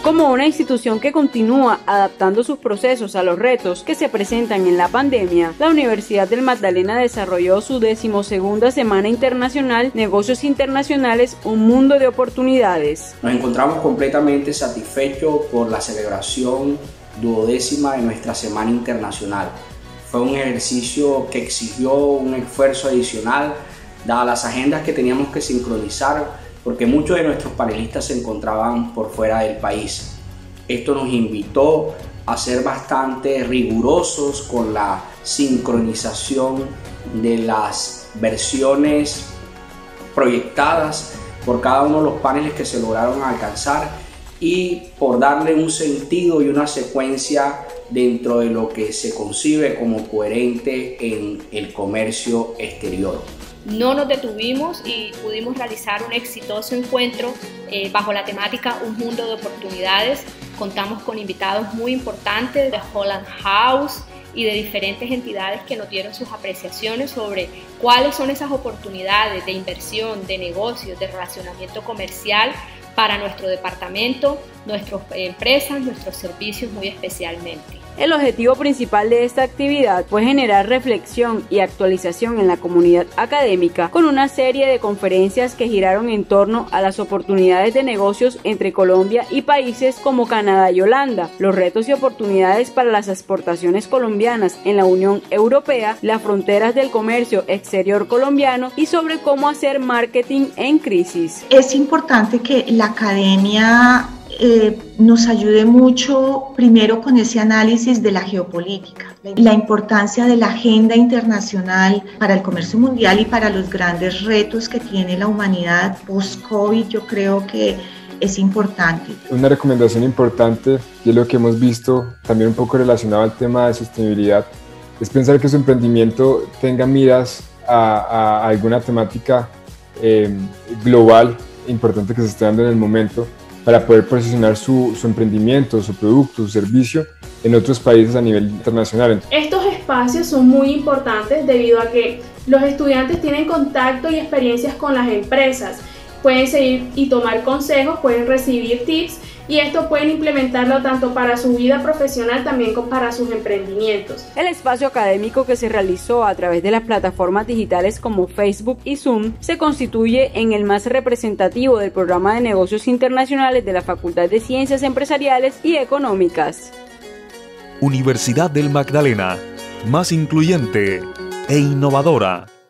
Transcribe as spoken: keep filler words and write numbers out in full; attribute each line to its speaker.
Speaker 1: Como una institución que continúa adaptando sus procesos a los retos que se presentan en la pandemia, la Universidad del Magdalena desarrolló su decimosegunda Semana Internacional Negocios Internacionales, un mundo de oportunidades.
Speaker 2: Nos encontramos completamente satisfechos por la celebración duodécima de nuestra Semana Internacional. Fue un ejercicio que exigió un esfuerzo adicional, dadas las agendas que teníamos que sincronizar, porque muchos de nuestros panelistas se encontraban por fuera del país. Esto nos invitó a ser bastante rigurosos con la sincronización de las versiones proyectadas por cada uno de los paneles que se lograron alcanzar y por darle un sentido y una secuencia dentro de lo que se concibe como coherente en el comercio exterior.
Speaker 3: No nos detuvimos y pudimos realizar un exitoso encuentro eh, bajo la temática Un Mundo de Oportunidades. Contamos con invitados muy importantes de Holland House y de diferentes entidades que nos dieron sus apreciaciones sobre cuáles son esas oportunidades de inversión, de negocios, de relacionamiento comercial para nuestro departamento, nuestras empresas, nuestros servicios muy especialmente.
Speaker 1: El objetivo principal de esta actividad fue generar reflexión y actualización en la comunidad académica con una serie de conferencias que giraron en torno a las oportunidades de negocios entre Colombia y países como Canadá y Holanda, los retos y oportunidades para las exportaciones colombianas en la Unión Europea, las fronteras del comercio exterior colombiano y sobre cómo hacer marketing en crisis.
Speaker 4: Es importante que la academia Eh, nos ayude mucho primero con ese análisis de la geopolítica, la importancia de la agenda internacional para el comercio mundial y para los grandes retos que tiene la humanidad post-COVID. Yo creo que es importante.
Speaker 5: Una recomendación importante, y es lo que hemos visto también un poco relacionado al tema de sostenibilidad, es pensar que su emprendimiento tenga miras a, a alguna temática eh, global importante que se esté dando en el momento, para poder posicionar su, su emprendimiento, su producto, su servicio en otros países a nivel internacional.
Speaker 6: Estos espacios son muy importantes debido a que los estudiantes tienen contacto y experiencias con las empresas, pueden seguir y tomar consejos, pueden recibir tips y esto pueden implementarlo tanto para su vida profesional también como para sus emprendimientos.
Speaker 1: El espacio académico que se realizó a través de las plataformas digitales como Facebook y Zoom se constituye en el más representativo del programa de negocios internacionales de la Facultad de Ciencias Empresariales y Económicas.
Speaker 7: Universidad del Magdalena, más incluyente e innovadora.